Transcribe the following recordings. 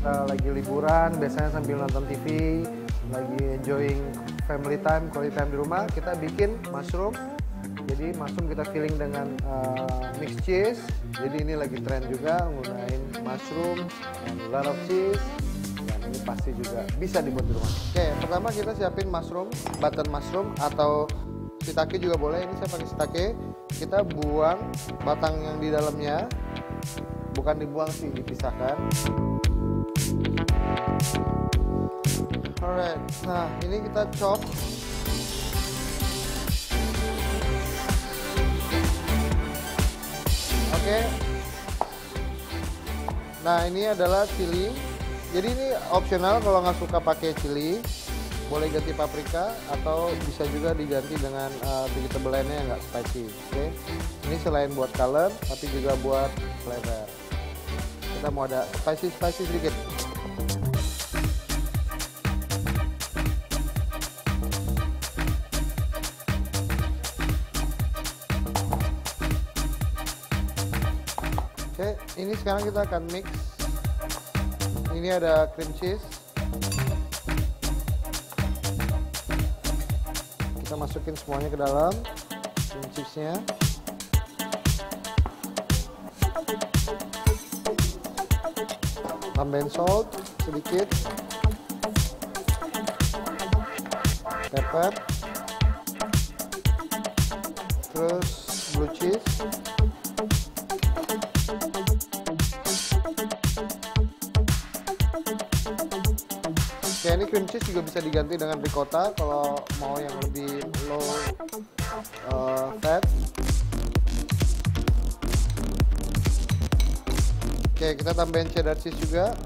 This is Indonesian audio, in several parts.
kita lagi liburan, biasanya sambil nonton TV, lagi enjoying family time, quality time di rumah, kita bikin mushroom. Jadi mushroom kita filling dengan mixed cheese. Jadi ini lagi tren juga menggunakan mushroom and a lot of cheese. Dan ini pasti juga bisa dibuat di rumah. Oke, pertama kita siapin mushroom, button mushroom atau shiitake juga boleh. Ini saya pakai shiitake. Kita buang batang yang di dalamnya. Bukan dibuang sih, dipisahkan. Alright, nah ini kita chop. Oke. Nah ini adalah chili. Jadi ini opsional, kalau nggak suka pakai chili, boleh ganti paprika atau bisa juga diganti dengan vegetable lainnya yang nggak spicy. Oke. Ini selain buat color, tapi juga buat flavor. Kita mau ada spicy sedikit. Oke, ini sekarang kita akan mix. Ini ada cream cheese. Kita masukin semuanya ke dalam cream cheese-nya. Tambahin salt sedikit, pepper, terus blue cheese. Oke, ini cream cheese juga bisa diganti dengan ricotta kalau mau yang lebih low fat. Oke, kita tambahin cheddar cheese juga.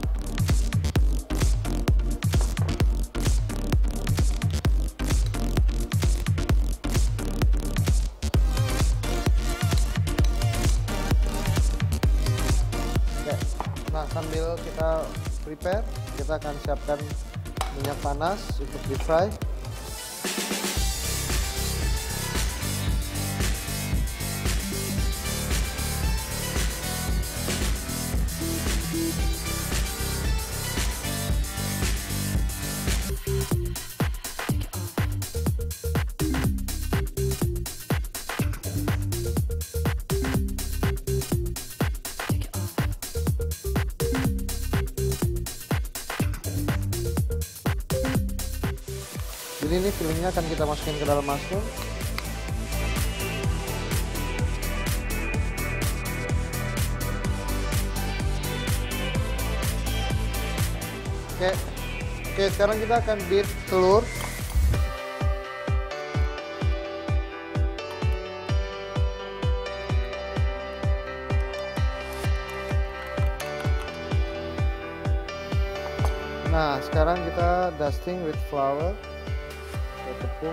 Oke, nah sambil kita prepare, kita akan siapkan minyak panas untuk deep fry. Jadi ini fillingnya akan kita masukin ke dalam mushroom. Oke, sekarang kita akan beat telur. Nah, sekarang kita dusting with flour. Tepung.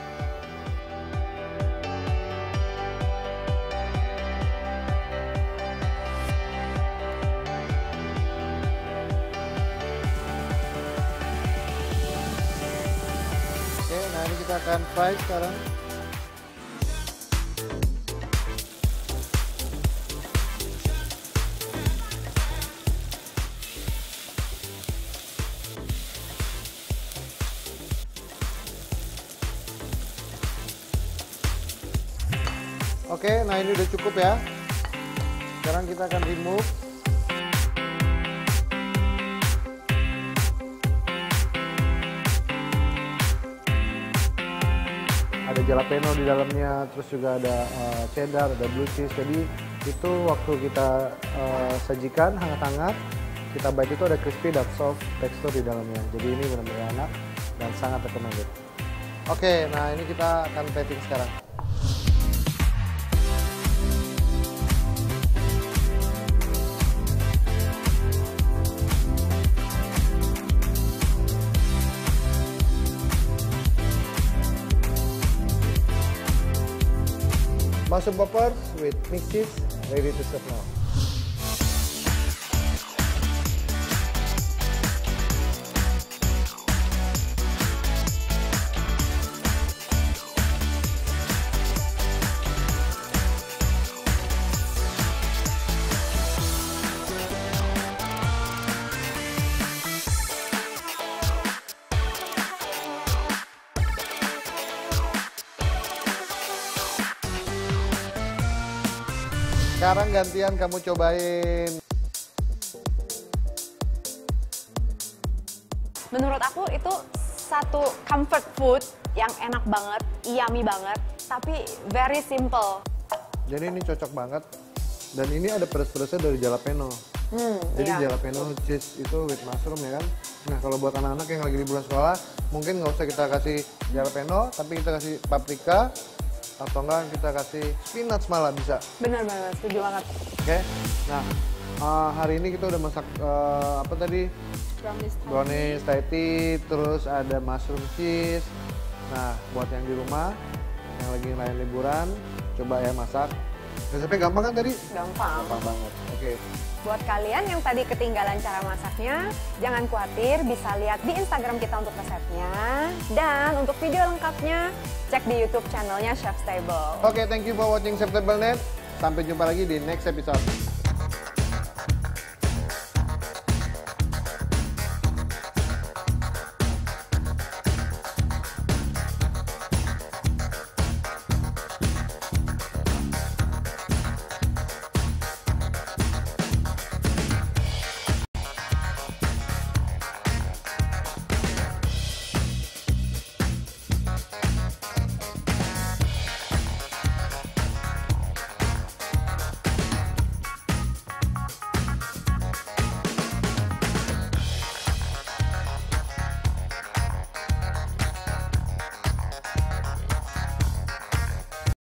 Oke, nah ini kita akan fry sekarang. Oke, nah ini udah cukup ya. Sekarang kita akan remove. Ada jalapeno di dalamnya, terus juga ada cheddar, ada blue cheese. Jadi itu waktu kita sajikan hangat-hangat, kita bite itu ada crispy dan soft tekstur di dalamnya. Jadi ini benar-benar enak dan sangat recommended. Oke, nah ini kita akan plating sekarang. Mushroom poppers with mixed cheese ready to serve now. Sekarang gantian kamu cobain. Menurut aku itu satu comfort food yang enak banget, yummy banget, tapi very simple. Jadi ini cocok banget. Dan ini ada pedas-pedasnya dari jalapeno. Jadi iya. jalapeno cheese itu with mushroom ya kan. Nah kalau buat anak-anak yang lagi liburan sekolah, mungkin nggak usah kita kasih jalapeno, tapi kita kasih paprika, atau enggak kita kasih spinach malah bisa. Benar-benar, setuju banget. Oke. Nah hari ini kita udah masak apa tadi? Brownies Thai tea, terus ada mushroom cheese. Nah buat yang di rumah, yang lagi ngelayan liburan, coba ya masak. Resepnya gampang kan tadi? Gampang. Gampang banget. Oke. Buat kalian yang tadi ketinggalan cara masaknya, jangan khawatir, bisa lihat di Instagram kita untuk resepnya. Dan untuk video lengkapnya, cek di YouTube channelnya Chef's Table. Oke, thank you for watching Chef's Table Net. Sampai jumpa lagi di next episode.